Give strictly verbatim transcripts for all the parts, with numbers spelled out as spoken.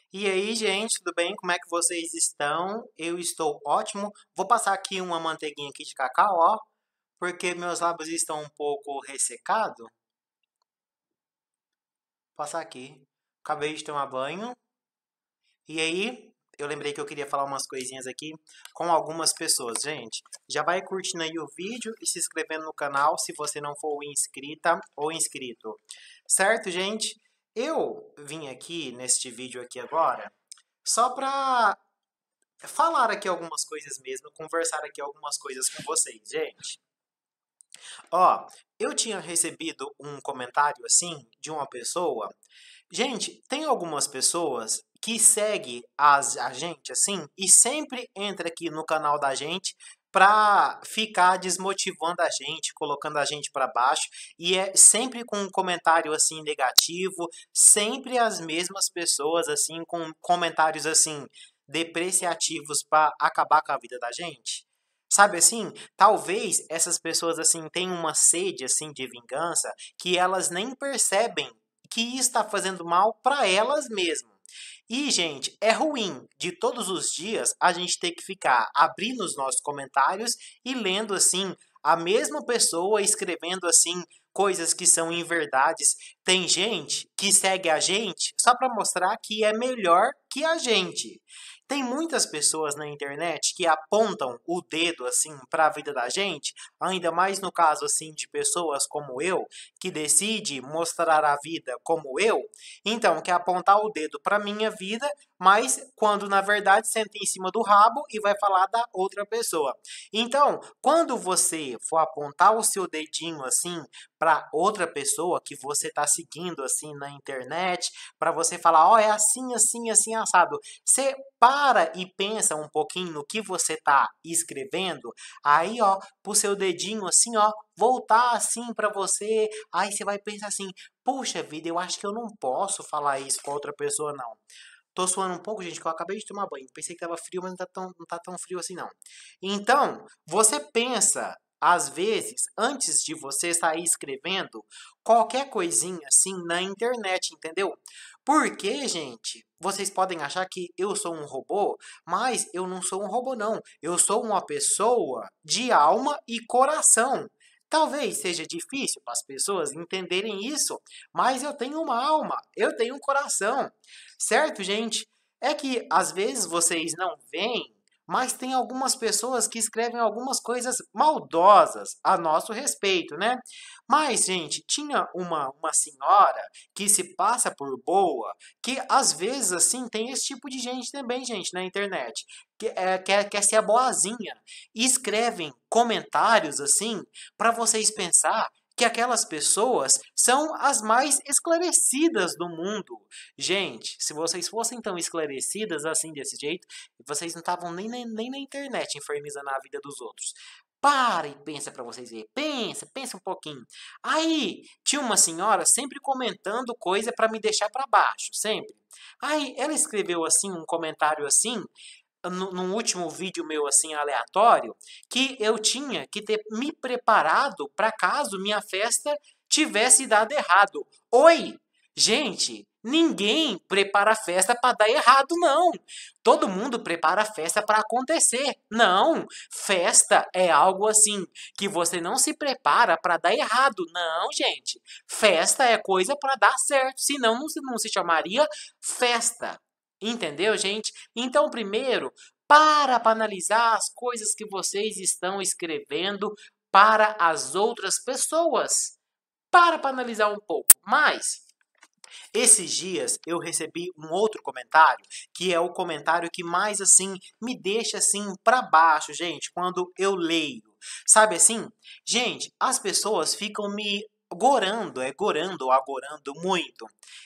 E aí, gente, tudo bem? Como é que vocês estão? Eu estou ótimo. Vou passar aqui uma manteiguinha aqui de cacau, ó, porque meus lábios estão um pouco ressecados. Vou passar aqui. Acabei de tomar banho. E aí, eu lembrei que eu queria falar umas coisinhas aqui com algumas pessoas. Gente, já vai curtindo aí o vídeo e se inscrevendo no canal se você não for inscrita ou inscrito. Certo, gente? Eu vim aqui neste vídeo aqui agora só para falar aqui algumas coisas mesmo, conversar aqui algumas coisas com vocês, gente. Ó, eu tinha recebido um comentário assim de uma pessoa. Gente, tem algumas pessoas que seguem as, a gente assim e sempre entra aqui no canal da gente pra ficar desmotivando a gente, colocando a gente pra baixo e é sempre com um comentário assim negativo, sempre as mesmas pessoas assim com comentários assim depreciativos pra acabar com a vida da gente. Sabe assim? Talvez essas pessoas assim tenham uma sede assim de vingança que elas nem percebem que está fazendo mal para elas mesmas. E, gente, é ruim de todos os dias a gente ter que ficar abrindo os nossos comentários e lendo assim a mesma pessoa escrevendo assim coisas que são inverdades. Tem gente que segue a gente só para mostrar que é melhor que a gente. Tem muitas pessoas na internet que apontam o dedo assim para a vida da gente, ainda mais no caso assim de pessoas como eu, que decide mostrar a vida como eu, então quer apontar o dedo para minha vida, mas quando na verdade senta em cima do rabo e vai falar da outra pessoa. Então, quando você for apontar o seu dedinho assim para outra pessoa que você está seguindo assim na internet, para você falar, ó, oh, é assim, assim, assim assado. Você para e pensa um pouquinho no que você está escrevendo, aí, ó, pro seu dedinho assim, ó, voltar assim para você, aí você vai pensar assim, puxa vida, eu acho que eu não posso falar isso com outra pessoa não. Tô suando um pouco, gente, que eu acabei de tomar banho. Pensei que tava frio, mas não tá tão, não tá tão frio assim, não. Então, você pensa, às vezes, antes de você sair escrevendo qualquer coisinha assim na internet, entendeu? Porque, gente, vocês podem achar que eu sou um robô, mas eu não sou um robô, não. Eu sou uma pessoa de alma e coração. Talvez seja difícil para as pessoas entenderem isso, mas eu tenho uma alma, eu tenho um coração. Certo, gente? É que às vezes vocês não veem, mas tem algumas pessoas que escrevem algumas coisas maldosas a nosso respeito, né? Mas, gente, tinha uma, uma senhora que se passa por boa, que às vezes, assim, tem esse tipo de gente também, gente, na internet, que é, quer, quer ser a boazinha, e escrevem comentários, assim, para vocês pensar que aquelas pessoas são as mais esclarecidas do mundo. Gente, se vocês fossem tão esclarecidas assim desse jeito, vocês não estavam nem, nem, nem na internet infernizando a vida dos outros. Para e pensa para vocês verem. Pensa, pensa um pouquinho. Aí, tinha uma senhora sempre comentando coisa para me deixar para baixo, sempre. Aí, ela escreveu assim um comentário assim, no, num último vídeo meu assim aleatório, que eu tinha que ter me preparado para caso minha festa tivesse dado errado. Oi, gente, ninguém prepara a festa para dar errado, não. Todo mundo prepara a festa para acontecer. Não, festa é algo assim que você não se prepara para dar errado. Não, gente. Festa é coisa para dar certo, senão não se, não se chamaria festa. Entendeu, gente? Então, primeiro, para para analisar as coisas que vocês estão escrevendo para as outras pessoas. Para para analisar um pouco. Mas, esses dias eu recebi um outro comentário, que é o comentário que mais assim me deixa assim para baixo, gente, quando eu leio. Sabe assim? Gente, as pessoas ficam me gorando, é gorando, agorando muito.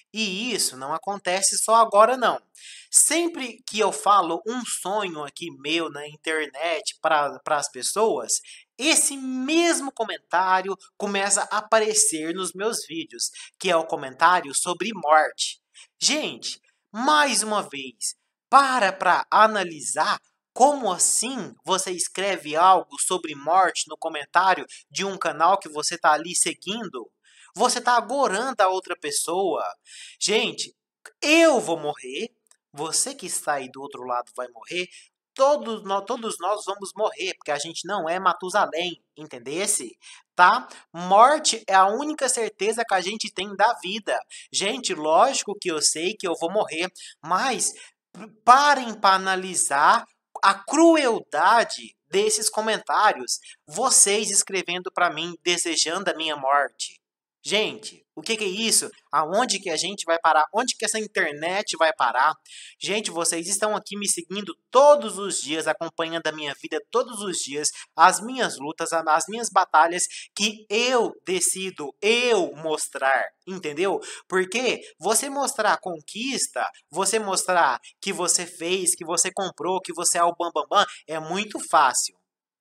E isso não acontece só agora não. Sempre que eu falo um sonho aqui meu na internet para as pessoas, esse mesmo comentário começa a aparecer nos meus vídeos, que é o comentário sobre morte. Gente, mais uma vez, para para analisar como assim você escreve algo sobre morte no comentário de um canal que você está ali seguindo? Você está agorando a outra pessoa. Gente, eu vou morrer, Você que está aí do outro lado vai morrer. Todos nós, todos nós vamos morrer, porque a gente não é Matusalém, entendesse? Tá? Morte é a única certeza que a gente tem da vida. Gente, lógico que eu sei que eu vou morrer, mas parem para analisar a crueldade desses comentários. Vocês escrevendo para mim, desejando a minha morte. Gente, o que, que é isso? Aonde que a gente vai parar? Onde que essa internet vai parar? Gente, vocês estão aqui me seguindo todos os dias, acompanhando a minha vida todos os dias, as minhas lutas, as minhas batalhas que eu decido, eu mostrar, entendeu? Porque você mostrar conquista, você mostrar que você fez, que você comprou, que você é o bambambam, bam, bam, é muito fácil.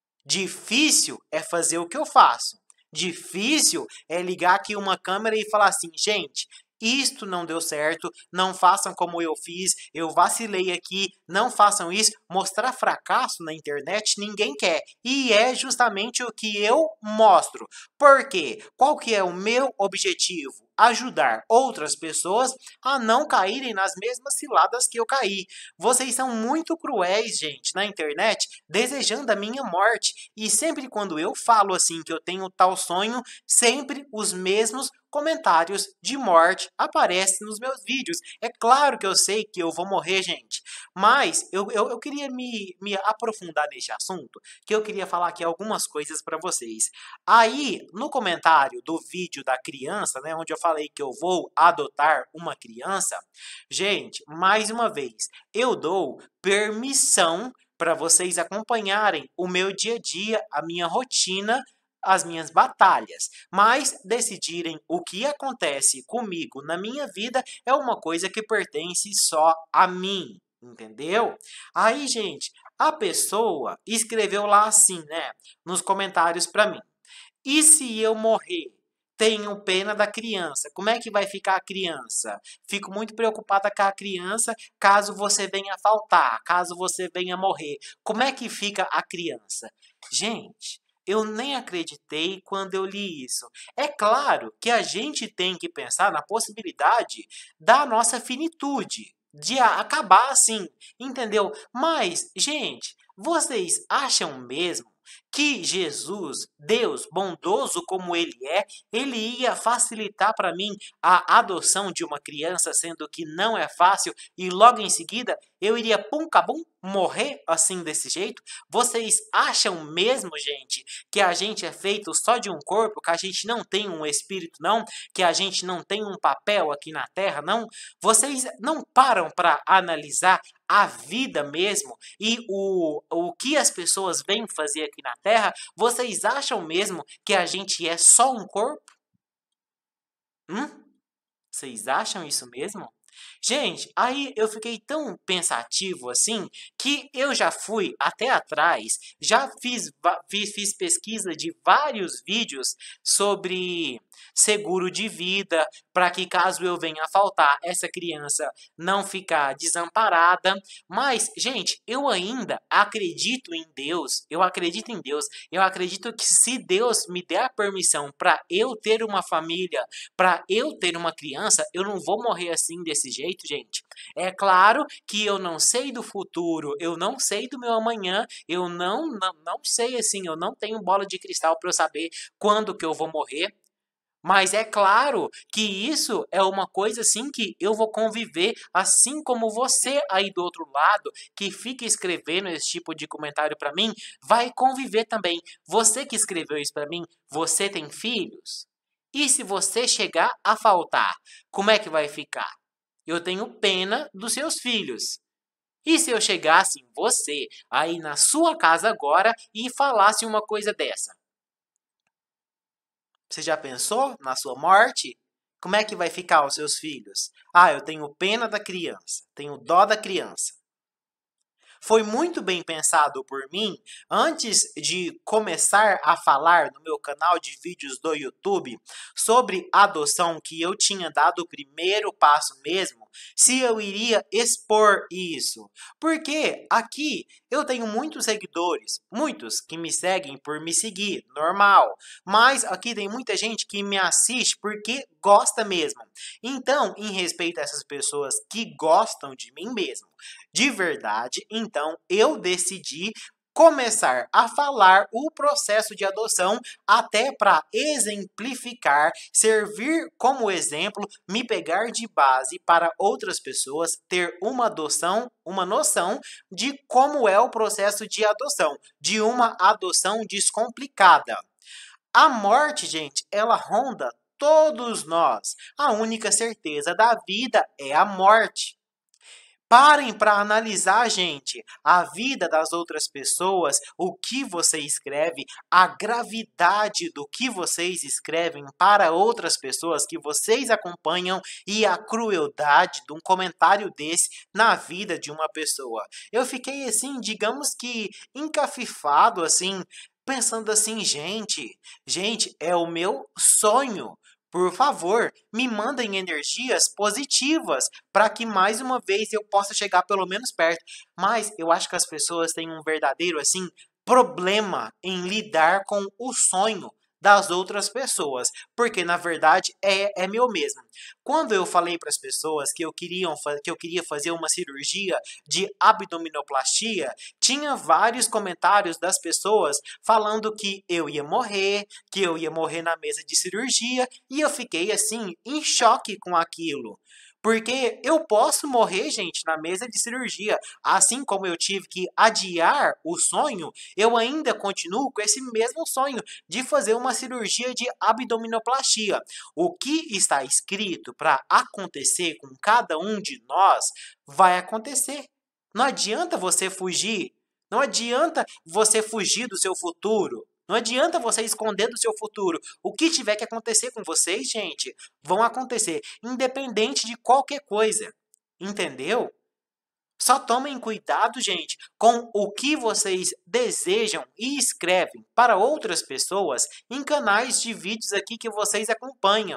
Difícil é fazer o que eu faço. Difícil é ligar aqui uma câmera e falar assim, gente, isto não deu certo, não façam como eu fiz, eu vacilei aqui, não façam isso. Mostrar fracasso na internet ninguém quer. E é justamente o que eu mostro. Por quê? Qual que é o meu objetivo? Ajudar outras pessoas a não caírem nas mesmas ciladas que eu caí. Vocês são muito cruéis, gente, na internet, desejando a minha morte. E sempre quando eu falo assim que eu tenho tal sonho, sempre os mesmos comentários de morte aparecem nos meus vídeos. É claro que eu sei que eu vou morrer, gente. Mas eu, eu, eu queria me, me aprofundar neste assunto, que eu queria falar aqui algumas coisas para vocês. Aí, no comentário do vídeo da criança, né, onde eu falei que eu vou adotar uma criança, gente, mais uma vez, eu dou permissão para vocês acompanharem o meu dia a dia, a minha rotina, as minhas batalhas, mas decidirem o que acontece comigo na minha vida é uma coisa que pertence só a mim, entendeu? Aí, gente, a pessoa escreveu lá assim, né, nos comentários para mim. E se eu morrer? Tenho pena da criança. Como é que vai ficar a criança? Fico muito preocupada com a criança caso você venha faltar, caso você venha morrer. Como é que fica a criança? Gente, eu nem acreditei quando eu li isso. É claro que a gente tem que pensar na possibilidade da nossa finitude, de acabar assim, entendeu? Mas, gente, vocês acham mesmo que Jesus, Deus bondoso como Ele é, Ele ia facilitar para mim a adoção de uma criança, sendo que não é fácil, e logo em seguida eu iria, pum, cabum, morrer assim desse jeito? Vocês acham mesmo, gente, que a gente é feito só de um corpo, que a gente não tem um espírito, não? Que a gente não tem um papel aqui na Terra, não? Vocês não param para analisar a vida mesmo e o, o que as pessoas vêm fazer aqui na Terra? Vocês acham mesmo que a gente é só um corpo? Hum? Vocês acham isso mesmo? Gente, aí eu fiquei tão pensativo assim que eu já fui até atrás, já fiz, fiz, fiz pesquisa de vários vídeos sobre seguro de vida, para que caso eu venha a faltar, essa criança não ficar desamparada. Mas, gente, eu ainda acredito em Deus, eu acredito em Deus, eu acredito que se Deus me der a permissão para eu ter uma família, para eu ter uma criança, eu não vou morrer assim desse jeito, gente. É claro que eu não sei do futuro, eu não sei do meu amanhã, eu não, não, não sei assim, eu não tenho bola de cristal para eu saber quando que eu vou morrer. Mas é claro que isso é uma coisa assim que eu vou conviver, assim como você aí do outro lado, que fica escrevendo esse tipo de comentário para mim, vai conviver também. Você que escreveu isso para mim, você tem filhos? E se você chegar a faltar, como é que vai ficar? Eu tenho pena dos seus filhos. E se eu chegasse em você, aí na sua casa agora, e falasse uma coisa dessa? Você já pensou na sua morte? Como é que vai ficar os seus filhos? Ah, eu tenho pena da criança, tenho dó da criança. Foi muito bem pensado por mim antes de começar a falar no meu canal de vídeos do YouTube sobre adoção, que eu tinha dado o primeiro passo mesmo, se eu iria expor isso. Porque aqui eu tenho muitos seguidores, muitos que me seguem por me seguir, normal. Mas aqui tem muita gente que me assiste porque gosta mesmo. Então, em respeito a essas pessoas que gostam de mim mesmo, de verdade, então eu decidi começar a falar o processo de adoção até para exemplificar, servir como exemplo, me pegar de base para outras pessoas ter uma adoção, uma noção de como é o processo de adoção, de uma adoção descomplicada. A morte, gente, ela ronda todos nós. A única certeza da vida é a morte. Parem para analisar, gente, a vida das outras pessoas, o que você escreve, a gravidade do que vocês escrevem para outras pessoas que vocês acompanham e a crueldade de um comentário desse na vida de uma pessoa. Eu fiquei assim, digamos que encafifado, assim, pensando assim, gente, gente, é o meu sonho. Por favor, me mandem energias positivas para que mais uma vez eu possa chegar pelo menos perto. Mas eu acho que as pessoas têm um verdadeiro assim problema em lidar com o sonho das outras pessoas, porque na verdade é, é meu mesmo. Quando eu falei para as pessoas que eu, queriam, que eu queria fazer uma cirurgia de abdominoplastia, tinha vários comentários das pessoas falando que eu ia morrer, que eu ia morrer na mesa de cirurgia, e eu fiquei assim em choque com aquilo. Porque eu posso morrer, gente, na mesa de cirurgia. Assim como eu tive que adiar o sonho, eu ainda continuo com esse mesmo sonho de fazer uma cirurgia de abdominoplastia. O que está escrito para acontecer com cada um de nós vai acontecer. Não adianta você fugir. Não adianta você fugir do seu futuro. Não adianta você esconder do seu futuro. O que tiver que acontecer com vocês, gente, vão acontecer, independente de qualquer coisa. Entendeu? Só tomem cuidado, gente, com o que vocês desejam e escrevem para outras pessoas em canais de vídeos aqui que vocês acompanham.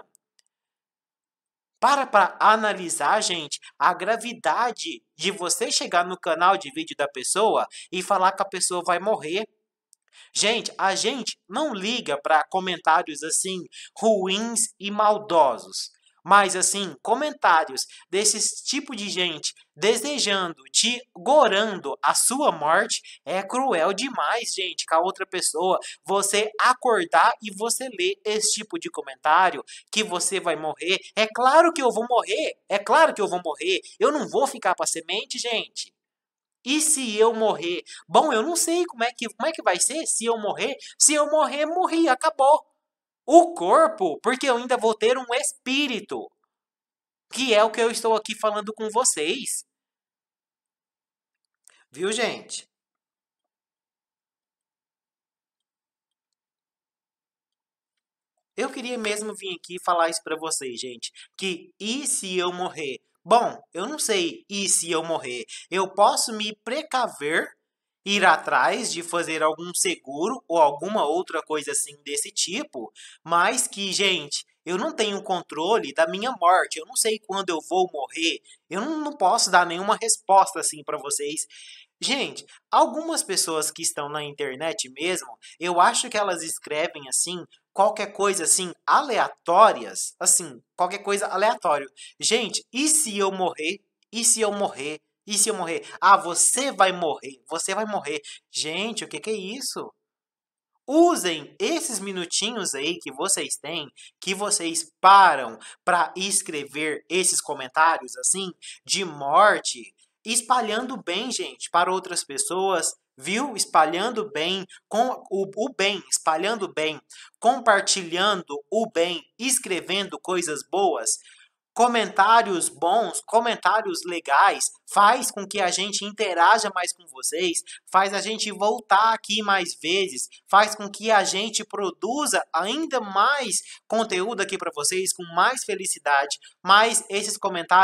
Para para analisar, gente, a gravidade de você chegar no canal de vídeo da pessoa e falar que a pessoa vai morrer. Gente, a gente não liga para comentários assim ruins e maldosos, mas assim, comentários desses tipo de gente desejando, te gorando a sua morte é cruel demais, gente, com a outra pessoa. Você acordar e você ler esse tipo de comentário que você vai morrer. É claro que eu vou morrer, é claro que eu vou morrer. Eu não vou ficar para semente, gente. E se eu morrer? Bom, eu não sei como é que, como é que vai ser se eu morrer. Se eu morrer, morri, acabou. O corpo, porque eu ainda vou ter um espírito, que é o que eu estou aqui falando com vocês. Viu, gente? Eu queria mesmo vir aqui falar isso pra vocês, gente. Que e se eu morrer? Bom, eu não sei e se eu morrer. Eu posso me precaver, ir atrás de fazer algum seguro ou alguma outra coisa assim desse tipo, mas que, gente, eu não tenho controle da minha morte. Eu não sei quando eu vou morrer. Eu não, não posso dar nenhuma resposta assim pra vocês. Gente, algumas pessoas que estão na internet mesmo, eu acho que elas escrevem assim, qualquer coisa assim, aleatórias, assim, qualquer coisa aleatório. Gente, e se eu morrer? E se eu morrer? E se eu morrer? Ah, você vai morrer, você vai morrer. Gente, o que que é isso? Usem esses minutinhos aí que vocês têm, que vocês param para escrever esses comentários assim, de morte, espalhando bem, gente, para outras pessoas, viu? Espalhando bem, com o, o bem, espalhando bem, compartilhando o bem, escrevendo coisas boas. Comentários bons, comentários legais, faz com que a gente interaja mais com vocês, faz a gente voltar aqui mais vezes, faz com que a gente produza ainda mais conteúdo aqui para vocês com mais felicidade, mas esses comentários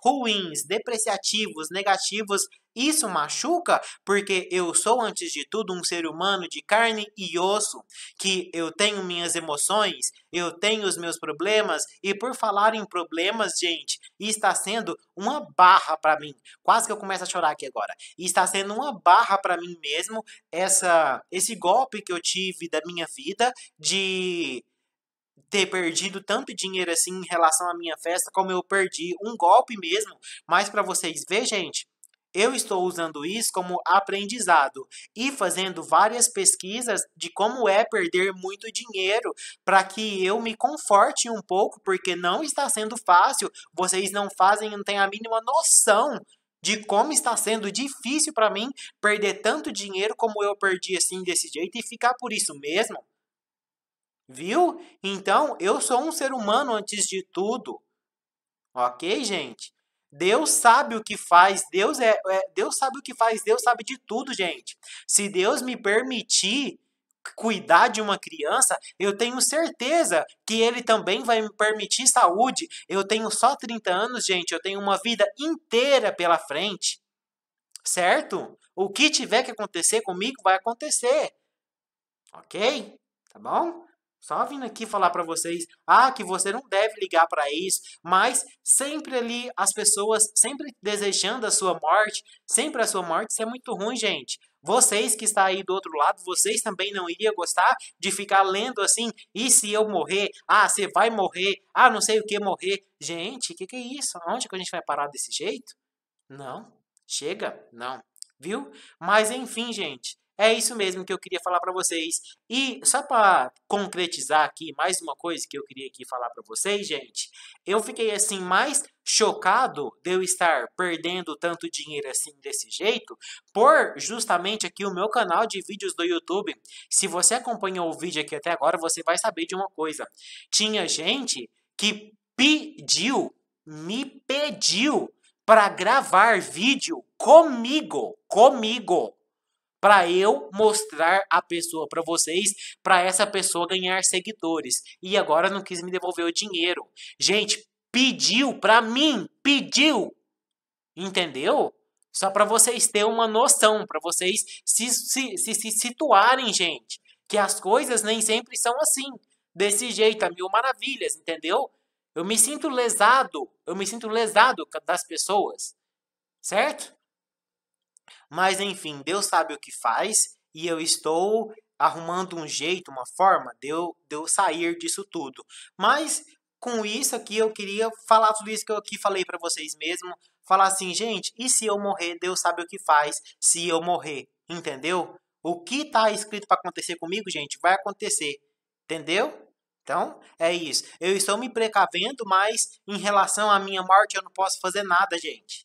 ruins, depreciativos, negativos, isso machuca porque eu sou, antes de tudo, um ser humano de carne e osso, que eu tenho minhas emoções, eu tenho os meus problemas, e por falar em problemas, gente, está sendo uma barra para mim. Quase que eu começo a chorar aqui agora. E está sendo uma barra para mim mesmo essa, esse golpe que eu tive da minha vida de ter perdido tanto dinheiro assim em relação à minha festa, como eu perdi um golpe mesmo. Mas para vocês verem, gente, eu estou usando isso como aprendizado e fazendo várias pesquisas de como é perder muito dinheiro para que eu me conforte um pouco, porque não está sendo fácil. Vocês não fazem, não têm a mínima noção de como está sendo difícil para mim perder tanto dinheiro como eu perdi assim desse jeito e ficar por isso mesmo. Viu? Então, eu sou um ser humano antes de tudo. Ok, gente? Deus sabe o que faz, Deus é, é, Deus sabe o que faz, Deus sabe de tudo, gente. Se Deus me permitir cuidar de uma criança, eu tenho certeza que Ele também vai me permitir saúde. Eu tenho só trinta anos, gente, eu tenho uma vida inteira pela frente. Certo? O que tiver que acontecer comigo vai acontecer. Ok? Tá bom? Só vindo aqui falar para vocês, ah, que você não deve ligar para isso, mas sempre ali as pessoas, sempre desejando a sua morte, sempre a sua morte, isso é muito ruim, gente. Vocês que estão aí do outro lado, vocês também não iriam gostar de ficar lendo assim, e se eu morrer? Ah, você vai morrer, ah, não sei o que morrer. Gente, o que, que é isso? Onde que a gente vai parar desse jeito? Não, chega, não, viu? Mas enfim, gente. É isso mesmo que eu queria falar para vocês. E só para concretizar aqui mais uma coisa que eu queria aqui falar para vocês, gente. Eu fiquei assim mais chocado de eu estar perdendo tanto dinheiro assim desse jeito, por justamente aqui o meu canal de vídeos do YouTube. Se você acompanhou o vídeo aqui até agora, você vai saber de uma coisa. Tinha gente que pediu, me pediu para gravar vídeo comigo, comigo. Para eu mostrar a pessoa para vocês, para essa pessoa ganhar seguidores. E agora não quis me devolver o dinheiro. Gente, pediu para mim, pediu. Entendeu? Só para vocês terem uma noção, para vocês se, se, se, se situarem, gente. Que as coisas nem sempre são assim. Desse jeito, a mil maravilhas, entendeu? Eu me sinto lesado, eu me sinto lesado das pessoas. Certo? Mas enfim, Deus sabe o que faz e eu estou arrumando um jeito, uma forma de eu, de eu sair disso tudo. Mas com isso aqui eu queria falar tudo isso que eu aqui falei para vocês mesmo. Falar assim, gente, e se eu morrer, Deus sabe o que faz se eu morrer, entendeu? O que está escrito para acontecer comigo, gente, vai acontecer, entendeu? Então, é isso. Eu estou me precavendo, mas em relação à minha morte eu não posso fazer nada, gente.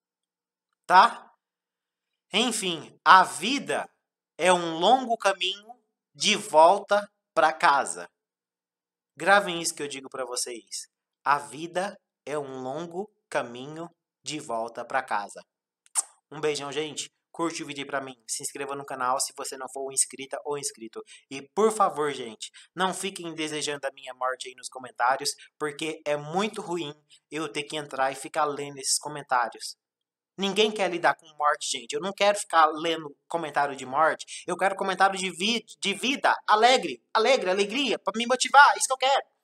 Tá? Enfim, a vida é um longo caminho de volta para casa. Gravem isso que eu digo para vocês. A vida é um longo caminho de volta para casa. Um beijão, gente. Curte o vídeo aí pra mim. Se inscreva no canal se você não for inscrita ou inscrito. E por favor, gente, não fiquem desejando a minha morte aí nos comentários, porque é muito ruim eu ter que entrar e ficar lendo esses comentários. Ninguém quer lidar com morte, gente. Eu não quero ficar lendo comentário de morte. Eu quero comentário de, vi de vida, alegre, alegre, alegria, para me motivar. Isso que eu quero.